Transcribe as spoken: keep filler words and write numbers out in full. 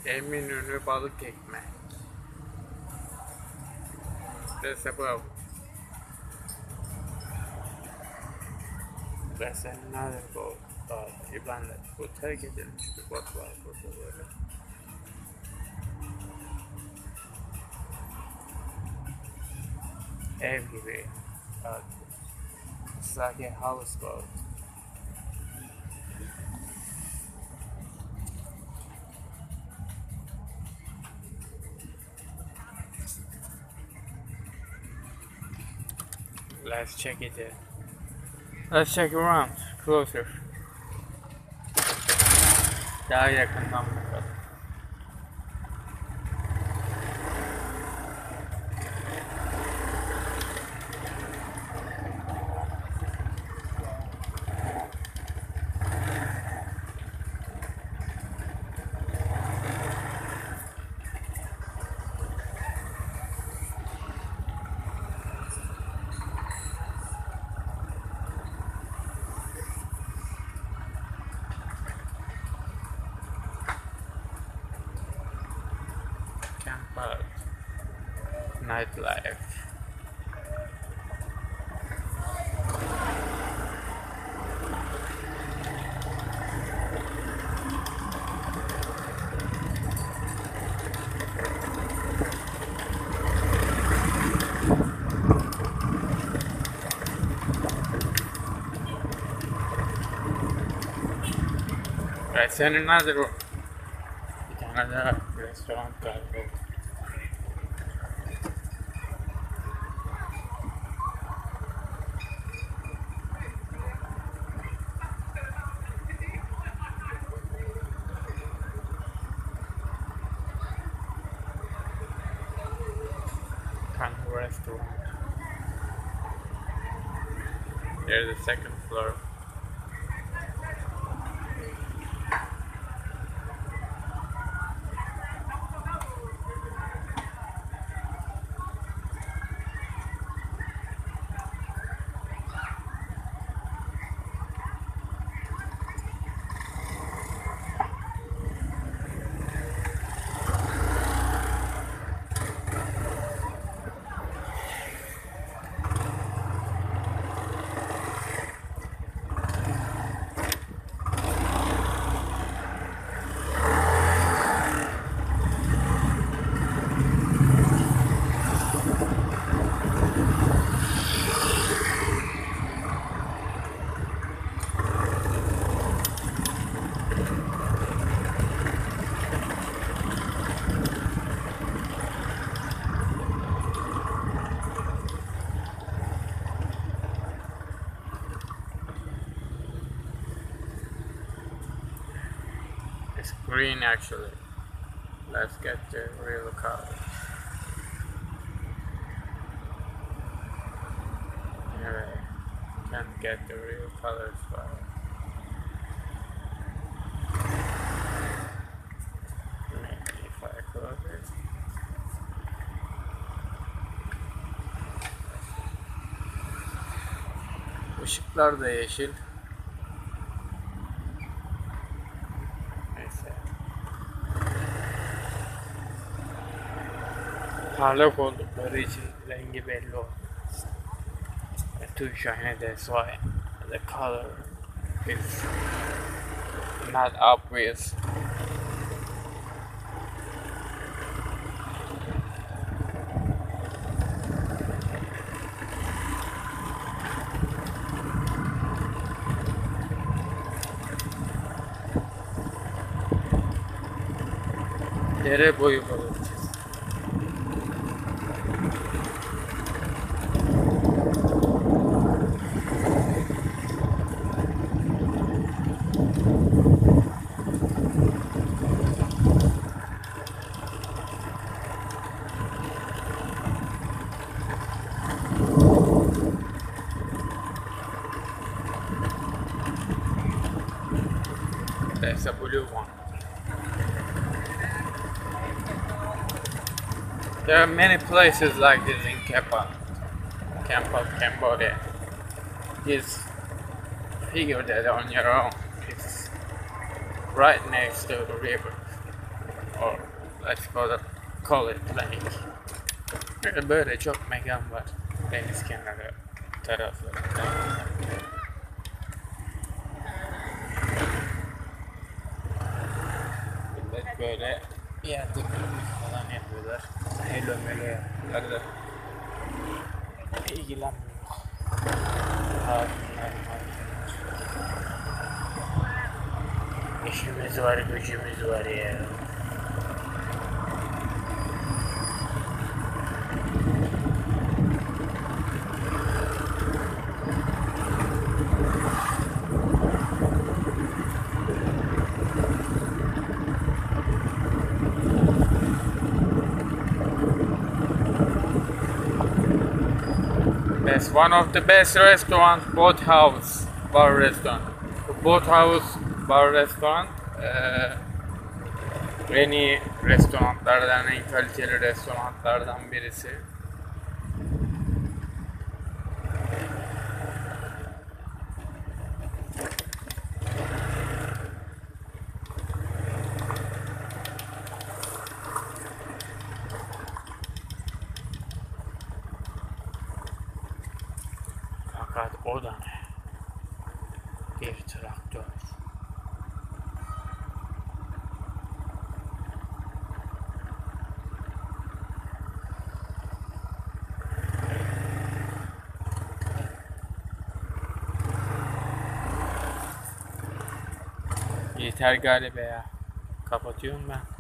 Emin ünlü balık ekmek. There's above. There's another boat. Uh, İban'la bu terk edilmiş bir bot var burada böyle. Ev gibi. Uh, it's like a houseboat. Let's check it out. Let's check around. Closer. Daha yakından bakalım. Camp out. Nightlife. Let's send another one. Bir tane daha restoran galiba. Kind of restaurant. There's the second floor. It's green actually. Let's get the real colors. Anyway, can't get the real colors but maybe if I close it. Işıklar da yeşil. Parlak oldukları için rengi belli oldu. Too shiny, that's why the color is not obvious. Dere boyu balık. There's a blue one. There are many places like this in Kepa, Kepa, Cambodia. Just figure that on your own. It's right next to the river Or let's call it, call it like. Böyle, böyle çok mekan var deniz kenarı taraflarında. Millet böyle bir yerde piknik falan yapıyorlar. Hello melo yapıyorlar da ilgilenmiyor. Hatunlar, hatunlar. İşimiz var, gücümüz var ya. That's one of the best restaurants, Boathouse Bar Restaurant. Boathouse Bar Restaurant eee, en iyi restoranlardan, en kaliteli restoranlardan birisi. Fakat o da ne? Bir traktör. Yeter galiba ya. Kapatıyorum ben.